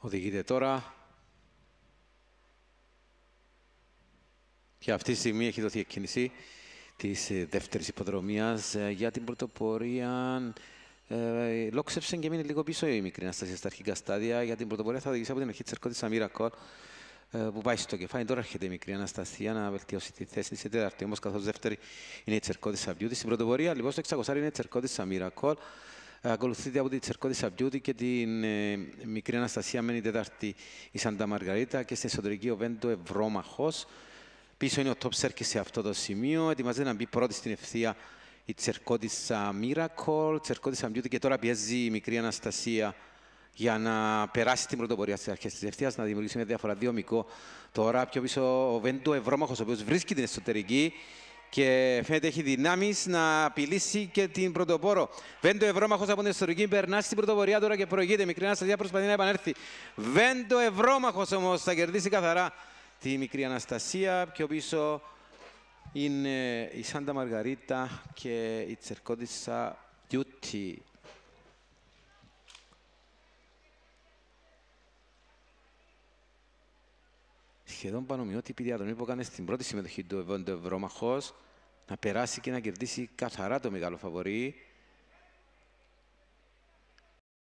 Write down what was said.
Οδηγείται τώρα. Και αυτή τη στιγμή έχει δοθεί εκκίνηση της δεύτερης υποδρομίας για την πρωτοπορία. Λόξεψε και μείνει λίγο πίσω η μικρή Αναστασία στα αρχικά στάδια. Για την πρωτοπορία θα οδηγήσει από την αρχή της Τσερκώτισσα Miracle που πάει στο κεφάλι. Τώρα έρχεται η μικρή Αναστασία να βελτιώσει τη θέση της. Η τέταρτη όμως, καθώς δεύτερη είναι η Τσερκώτισσα Beauty. Στην πρωτοπορία λοιπόν στο 600 είναι η Τσερκώτισσα Miracle. Ακολουθείται από τη Τσερκώτισσα Beauty και την μικρή Αναστασία μένει η τέταρτη η Σάντα Μαργαρίτα και στην εσωτερική ο Βέντο Ευρώμαχος. Πίσω είναι ο Top Serkis σε αυτό το σημείο. Ετοιμάζεται να μπει πρώτη στην ευθεία η Τσερκώτισσα Miracle, Τσερκώτισσα Beauty και τώρα πιέζει η μικρή Αναστασία για να περάσει την πρωτοπορία στις αρχές της ευθείας, να δημιουργήσει μια διαφορά 2 μικό. Τώρα πιο πίσω ο Βέντο Ευρώμαχος, ο οποίος βρίσκει την εσωτερική και φαίνεται έχει δυνάμεις να απειλήσει και την πρωτοπόρο. Βέντο Ευρώμαχος από την εσωτερική περνά στην πρωτοπορία τώρα και προηγείται. Η μικρή Αναστασία προσπαθεί να επανέλθει. Βέντο Ευρώμαχος όμως θα κερδίσει καθαρά τη μικρή Αναστασία. Πιο πίσω είναι η Σάντα Μαργαρίτα και η Τσερκώτισσα Beauty. Σχεδόν πανομοιότυπη διαδρομή που έκανε στην πρώτη συμμετοχή του Βέντο Ευρώμαχος, να περάσει και να κερδίσει καθαρά το μεγάλο φαβορί.